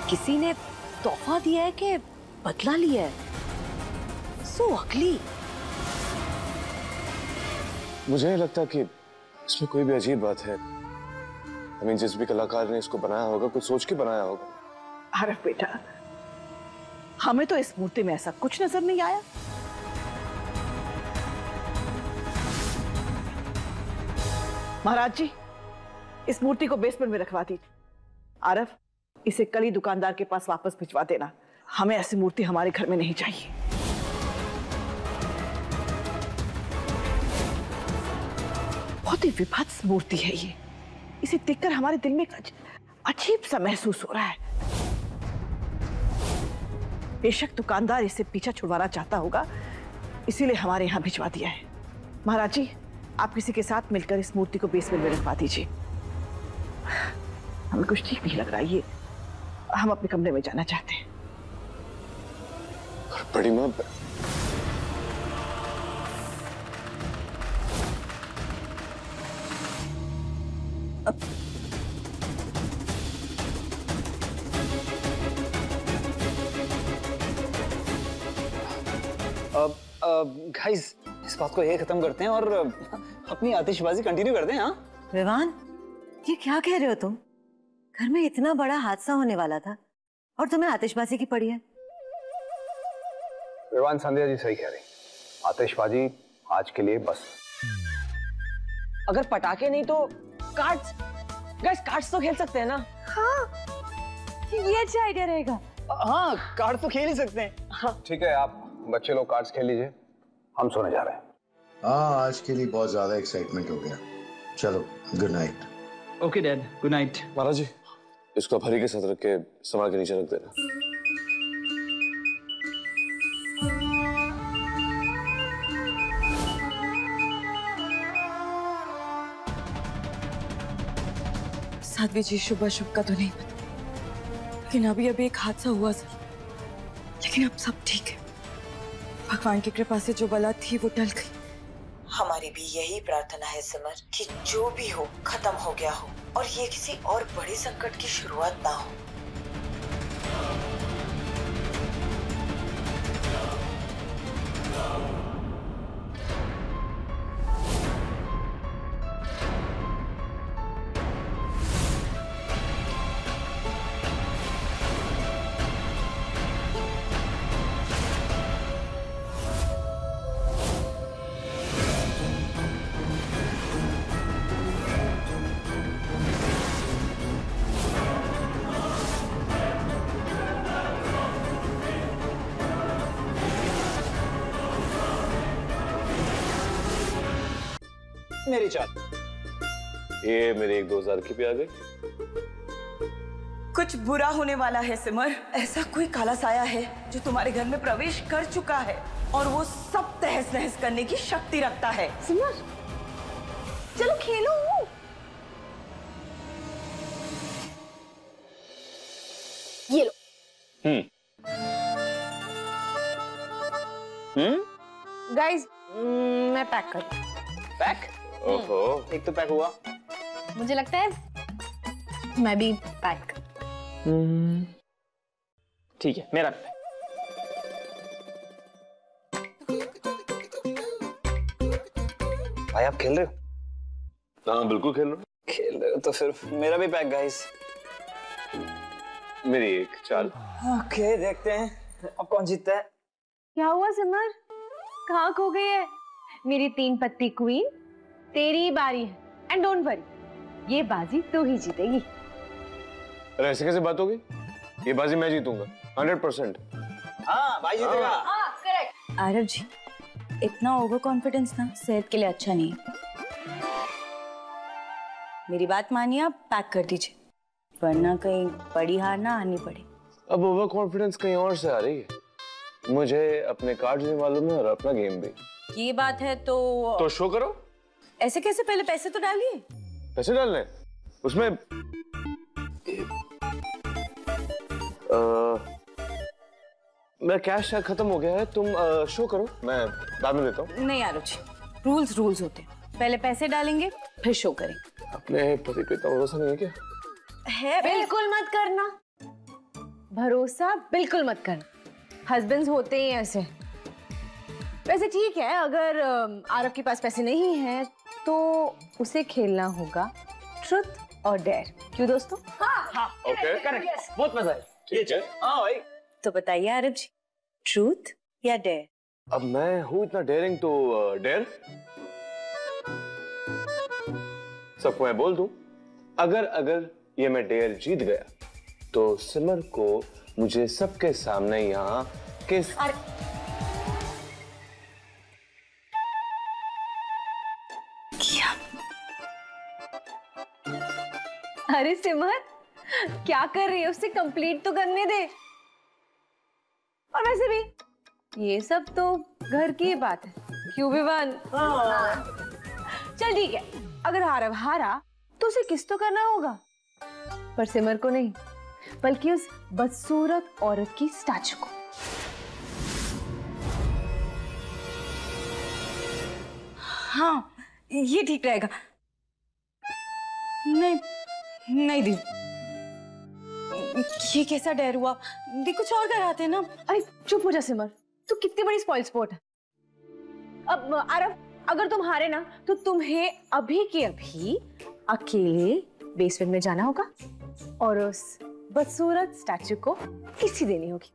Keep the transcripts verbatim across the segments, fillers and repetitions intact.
किसी ने तोहफा दिया है कि बदला लिया है? सो अगली। मुझे नहीं लगता कि इसमें कोई भी अजीब बात है। I mean, जिस भी कलाकार ने इसको बनाया होगा कुछ सोच के बनाया होगा। अरे बेटा, हमें तो इस मूर्ति में ऐसा कुछ नजर नहीं आया। महाराज जी, इस मूर्ति को बेसमेंट में रखवा दीजिए। आरव, इसे कल ही दुकानदार के पास वापस भिजवा देना। हमें ऐसी मूर्ति हमारे घर में नहीं चाहिए। बहुत ही विभत्स मूर्ति है ये। इसे देखकर हमारे दिल में एक अजीब सा महसूस हो रहा है। बेशक दुकानदार इसे पीछा छुड़वाना चाहता होगा, इसीलिए हमारे यहाँ भिजवा दिया है। महाराज जी, आप किसी के साथ मिलकर इस मूर्ति को बेसमेंट में रखवा दीजिए। हमें कुछ ठीक नहीं लग रहा है ये। हम अपने कमरे में जाना चाहते हैं। बड़ी माँ, अब अब गाइस, इस बात को ये खत्म करते हैं और अपनी आतिशबाजी कंटिन्यू करते हैं। हाँ विवान, ये क्या कह रहे हो तुम? घर में इतना बड़ा हादसा होने वाला था और तुम्हें आतिशबाजी की पड़ी है। विवान, संध्या जी सही कह रही। आतिशबाजी आज के लिए बस। अगर पटाखे नहीं तो कार्ड्स। गाइस, कार्ड्स तो खेल सकते हैं ना? हाँ, ये अच्छा आइडिया रहेगा। हाँ, कार्ड तो खेल ही सकते हैं। हाँ ठीक है, आप बच्चे लोग कार्ड्स खेल लीजिए, हम सोने जा रहे हैं। हाँ, आज के लिए बहुत ज्यादा एक्साइटमेंट हो गया। चलो, good night. Okay dad, good night. महाराज जी, इसको हरी के साथ रख के संभाल के नीचे रख देना। साध्वी जी, शुभ अशुभ का तो नहीं पता, लेकिन अभी अभी एक हादसा हुआ सर। लेकिन अब सब ठीक है। भगवान की कृपा से जो बला थी वो टल गई। हमारी भी यही प्रार्थना है सिमर कि जो भी हो खत्म हो गया हो और ये किसी और बड़े संकट की शुरुआत ना हो। मेरी चाल। ये मेरे एक दो हजार की भी आ गई। कुछ बुरा होने वाला है सिमर। ऐसा कोई काला साया है जो तुम्हारे घर में प्रवेश कर चुका है और वो सब तहस नहस करने की शक्ति रखता है। सिमर, चलो खेलो। ये लो। हम्म हम्म गाइस, मैं पैक कर दूं। पैक? ओहो, एक तो पैक हुआ। मुझे लगता है मैं भी पैक। ठीक है, मेरा पैक। भाई, आप खेल रहे हो? हाँ, बिल्कुल खेल रहा हूँ। खेल रहे हो तो फिर मेरा भी पैक गाइस। मेरी एक चाल। ओके, देखते हैं अब कौन जीतता है। क्या हुआ सिमर, कहाँ खो गई है? मेरी तीन पत्ती क्वीन, तेरी बारी है। एंड डोंट वरी, ये बाजी तू ही जीतेगी। अरे ऐसे कैसे बात होगी? ये बाजी मैं जीतूंगा हंड्रेड परसेंट। हाँ, भाई जीतेगा। हाँ, करेक्ट। आरव जी, इतना ओवर कॉन्फिडेंस ना सेहत के लिए अच्छा नहीं है। मेरी बात मानिए, आप पैक कर दीजिए, वरना कहीं बड़ी हार ना आनी पड़े। अब ओवर कॉन्फिडेंस कहीं और से आ रही है। मुझे अपने कार्ड्स भी मालूम है और अपना गेम भी। ये बात है तो तो शो करो। ऐसे कैसे? पहले पैसे तो डालिए। पैसे डालने उसमें? आ, मैं कैश शायद खत्म हो गया है। तुम आ, शो करो, मैं बाद में देता हूँ। नहीं आरव जी, रूल्स रूल्स होते हैं। पहले पैसे डालेंगे फिर शो करेंगे। अपने पति पे इतना भरोसा नहीं है क्या? है, बिल्कुल मत करना। भरोसा बिल्कुल मत करना, हस्बैंड्स होते ही ऐसे। वैसे ठीक है, अगर आरव के पास पैसे नहीं हैं तो उसे खेलना होगा ट्रुथ और डेयर। क्यों दोस्तों? हाँ हाँ ओके करेक्ट, बहुत मजा है। ठीक है हाँ भाई। तो बताइए आरव जी, ट्रूथ या डेयर? अब मैं हूँ इतना डेयरिंग तो डेयर। सबको मैं बोल दूं, अगर अगर ये मैं डेयर जीत गया तो सिमर को मुझे सबके सामने यहाँ किस क्या? अरे सिमर क्या कर रही है, उससे कंप्लीट तो करने दे। और वैसे भी ये सब तो घर की बात है, क्यों विवान? चल ठीक है, अगर आरव हारा तो उसे किस तो करना होगा, पर सिमर को नहीं बल्कि उस बदसूरत औरत की स्टैचू को। हाँ ये ठीक रहेगा। नहीं नहीं दी, ये कैसा डेयर हुआ? दी कुछ और कराते ना। अरे चुप हो जा सिमर, तू कितनी बड़ी स्पॉइल स्पोर्ट है। अब आरव अगर तुम हारे ना तो तुम्हें अभी के अभी अकेले बेसमेंट में जाना होगा और उस बदसूरत स्टैचू को किसी देनी होगी।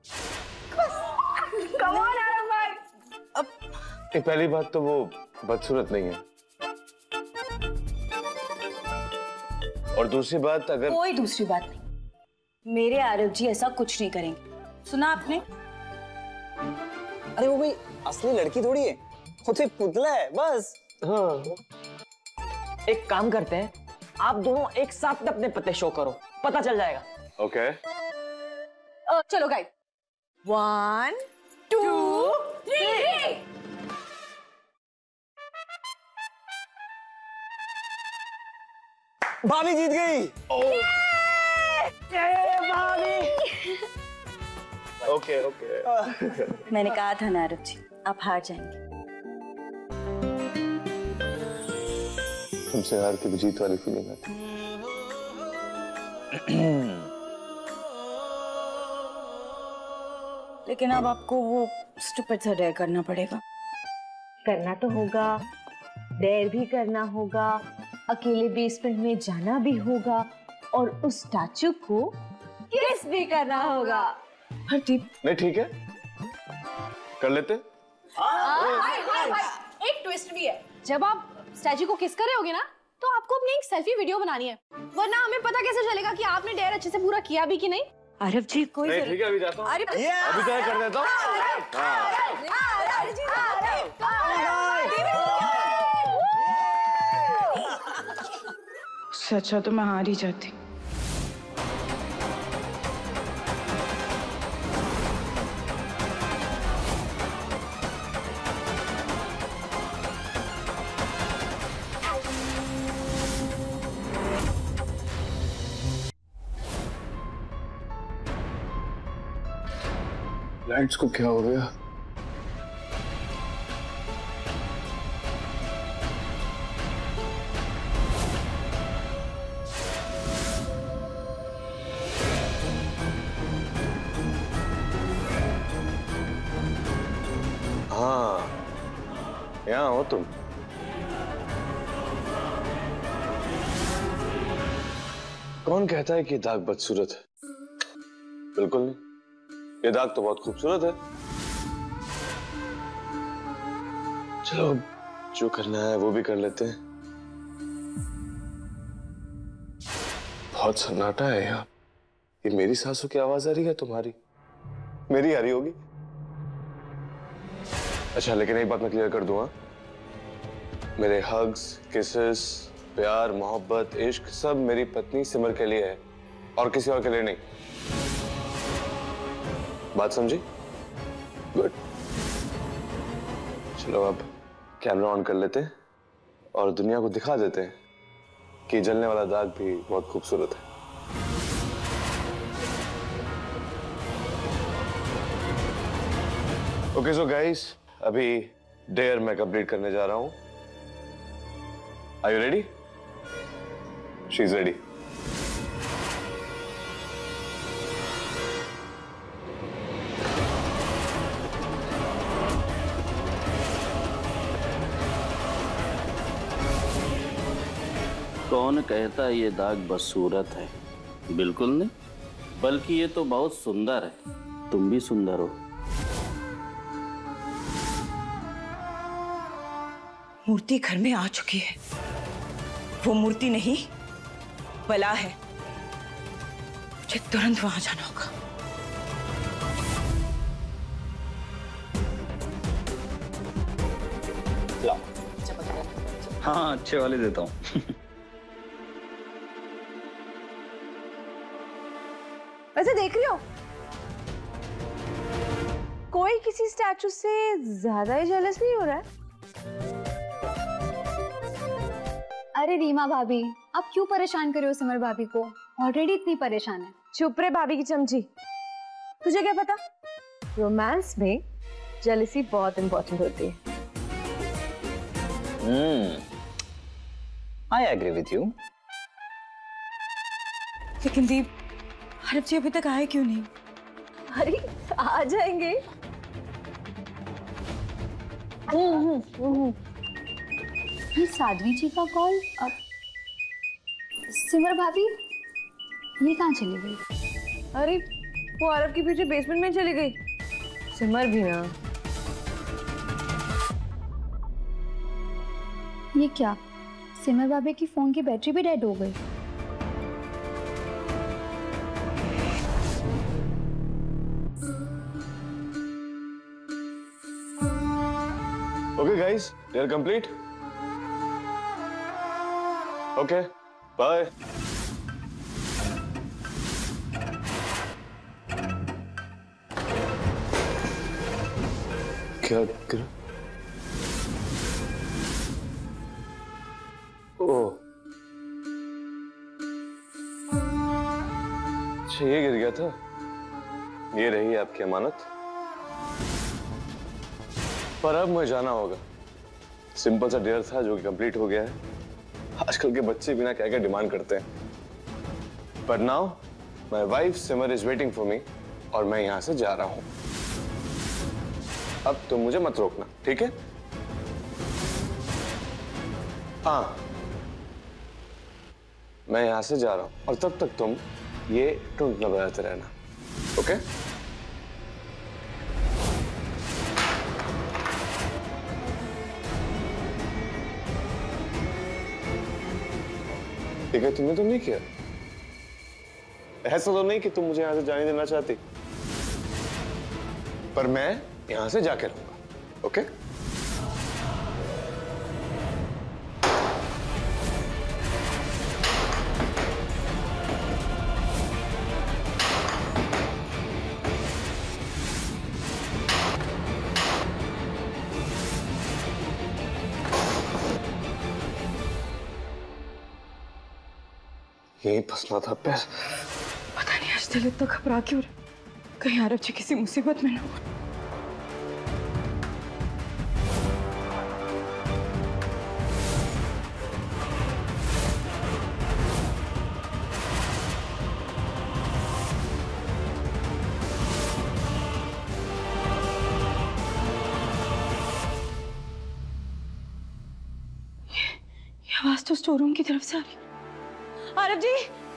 कम ऑन आरव भाई। अब एक पहली बात तो वो बदसूरत नहीं है, और दूसरी बात अगर कोई दूसरी बात नहीं, मेरे आरव जी ऐसा कुछ नहीं करेंगे। सुना आपने? अरे वो भाई असली लड़की थोड़ी है, वो तो एक पुतला है बस। हाँ एक काम करते हैं, आप दोनों एक साथ अपने पते शो करो, पता चल जाएगा। ओके uh, चलो गाइस, वन टू थ्री। भाभी जीत गई। Okay okay. मैंने कहा था ना आरव जी, आप हार जाएंगे। तुमसे हार के जीत वाली फीलिंग आती। लेकिन अब आपको वो स्टूपिड सा डेयर करना पड़ेगा। करना तो होगा, डेयर भी करना होगा, अकेले बेसमेंट में जाना भी होगा और उस स्टैचू को किस भी करना होगा। नहीं ठीक है, कर लेते। एक ट्विस्ट भी है, जब आप स्टैचू को किस कर रहे होगे ना तो आपको अपनी एक सेल्फी वीडियो बनानी है, वरना हमें पता कैसे चलेगा कि आपने डेयर अच्छे से पूरा किया भी कि नहीं। आरव जी कोई नहीं ठीक है, अभी जाता हूँ, अभी तय कर देता हूँ। उससे अच्छा तो मैं हार ही जाती। लाइट्स को क्या हो गया? हाँ यहाँ हो तुम। कौन कहता है कि दाग बदसूरत है? बिल्कुल नहीं, ये दाग तो बहुत खूबसूरत है। चलो जो करना है वो भी कर लेते हैं। बहुत सन्नाटा है यहाँ। ये मेरी सांसों की आवाज आ रही है, तुम्हारी? मेरी आ रही होगी। अच्छा लेकिन एक बात मैं क्लियर कर दूं, मेरे हग्स, किसेस, प्यार, मोहब्बत, इश्क सब मेरी पत्नी सिमर के लिए है और किसी और के लिए नहीं। बात समझी? गुड। चलो अब कैमरा ऑन कर लेते हैं और दुनिया को दिखा देते हैं कि जलने वाला दाग भी बहुत खूबसूरत है। ओके सो गाइस, अभी डेयर मैं कंप्लीट करने जा रहा हूं। Are you ready? She is ready. कौन कहता ये दाग बदसूरत है? बिल्कुल नहीं, बल्कि ये तो बहुत सुंदर है। तुम भी सुंदर हो। मूर्ति घर में आ चुकी है। वो मूर्ति नहीं, बला है। मुझे तुरंत वहां जाना होगा। हाँ, अच्छे वाले देता हूँ। वैसे देख रही हो, कोई किसी स्टैचू से ज्यादा ही जेलस नहीं हो रहा है। अरे रीमा भाभी, आप क्यों परेशान कर रहे हो सिमर भाभी को? ऑलरेडी इतनी परेशान है। चुप रे भाभी की चमची। तुझे क्या पता, रोमांस में जेलसी बहुत इंपॉर्टेंट होती है। Hmm, I agree with you. लेकिन दीप, हरफ जी अभी तक आए क्यों नहीं? अरे आ जाएंगे। हम्म हम्म ये साध्वी जी का कॉल। अब सिमर भाभी ये कहाँ चली गई? अरे वो आरव के पीछे बेसमेंट में चली गई। सिमर भी ना। ये क्या, सिमर भाभी की फोन की बैटरी भी डेड हो गई? Okay, guys, they are complete. Okay, bye. क्या गिरा? ओह, अच्छा ये गिर गया था। ये रही आपकी अमानत। पर अब मुझे जाना होगा। सिंपल सा डिनर था जो कि कंप्लीट हो गया है। आजकल के बच्चे बिना क्या क्या डिमांड करते हैं। पर now my wife Simar is waiting for me और मैं यहां से जा रहा हूं। अब तुम मुझे मत रोकना, ठीक है? हाँ, मैं यहां से जा रहा हूं और तब तक तुम ये टुनटुना बजाते रहना, ओके? ठीक है, तुमने तो नहीं किया। ऐसा तो नहीं कि तुम मुझे यहां से जाने देना चाहती, पर मैं यहां से जाके रहूंगा, ओके? यहीं फंसना था पैर। पता नहीं आज दिल इतना घबरा क्यों रहा। कहीं आरव जी किसी मुसीबत में ना हो। ये आवाज तो स्टोर रूम की तरफ से आ रही। आरव जी,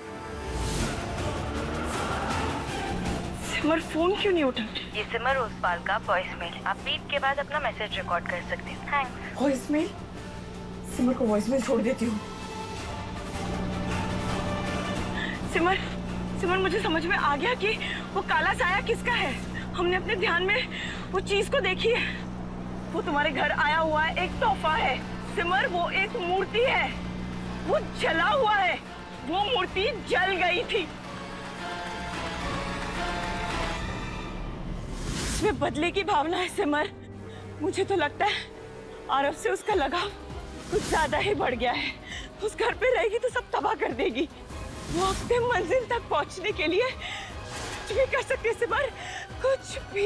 सिमर फोन क्यों नहीं उठा? ये सिमर ओसवाल का वॉइसमेल। आप बीप के बाद अपना मैसेज रिकॉर्ड कर सकते हैं। थैंक्स। वॉइसमेल? सिमर को वॉइसमेल छोड़ देती हूँ। सिमर, सिमर मुझे समझ में आ गया कि वो काला साया किसका है। हमने अपने ध्यान में वो चीज को देखी है। वो तुम्हारे घर आया हुआ है, एक तोहफा है। सिमर, वो एक मूर्ति है। वो जला हुआ है। वो मूर्ति जल गई थी। इसमें बदले की भावना है सिमर। मुझे तो लगता है आरव से उसका लगाव कुछ ज्यादा ही बढ़ गया है। उस घर पे रहेगी तो सब तबाह कर देगी। वो अपने मंजिल तक पहुंचने के लिए कुछ भी कर सकती है सिमर, कुछ भी।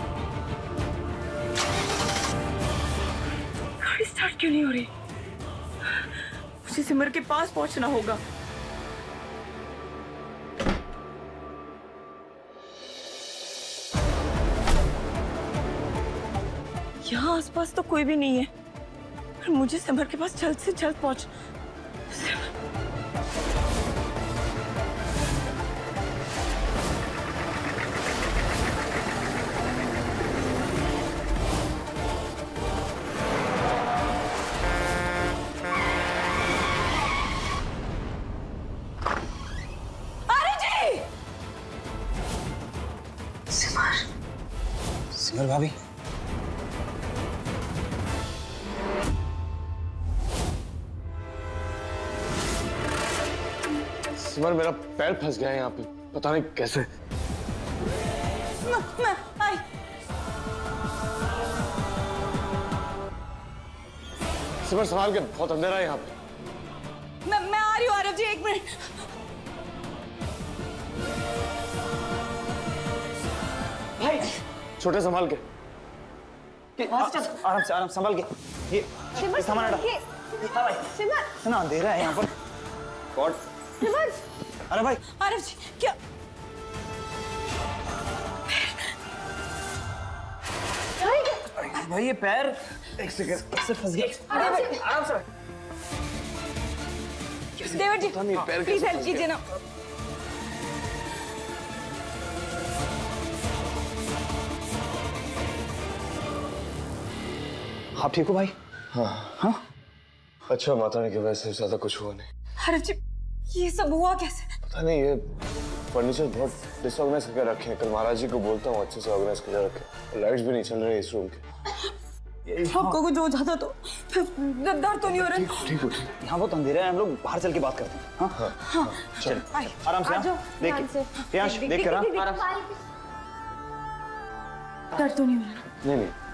गाड़ी स्टार्ट क्यों नहीं हो रही? मुझे सिमर के पास पहुंचना होगा। यहाँ आसपास तो कोई भी नहीं है, पर मुझे सिमर के पास जल्द से जल्द पहुंच। सिमर भाभी, सिमर मेरा पैर फंस गया है यहाँ पे, पता नहीं कैसे। मैं, मैं, आई। सिमर संभाल के, बहुत अंधेरा है यहाँ पे। मैं मैं आ रही हूँ आरव जी, एक मिनट। भाई छोटे संभाल के। आराम से, आराम संभाल के। ये ये सामान हटा। भाई सिमर, इतना अंधेरा है यहाँ पर। गॉड। सिमर। अरे भाई। आरव जी, क्या? भाई ये पैर एक सेकंड कैसे फंस गया? आरव जी, आराम से। देवर जी, प्लीज हेल्प कीजिए ना। आप ठीक हो भाई? हाँ हाँ। अच्छा, माता ने की वजह से ज्यादा कुछ हुआ नहीं। आरव जी, ये सब हुआ कैसे? पता नहीं, ये फर्नीचर बहुत डिसऑर्गेनाइज करके रखे हैं। कल महाराज जी को बोलता हूँ अच्छे से ऑर्गेनाइज करके रखे। लाइट्स भी नहीं चल रही इस रूम के। आपको कुछ हो जाता तो दर्द तो नहीं हो रहा? ठीक हो ठीक। यहाँ बहुत अंधेरा है, हम लोग बाहर चल के बात करते हैं। हाँ हाँ, हाँ। चल आराम से। देख के, देख कर। दर्द तो नहीं हो रहा? नहीं नहीं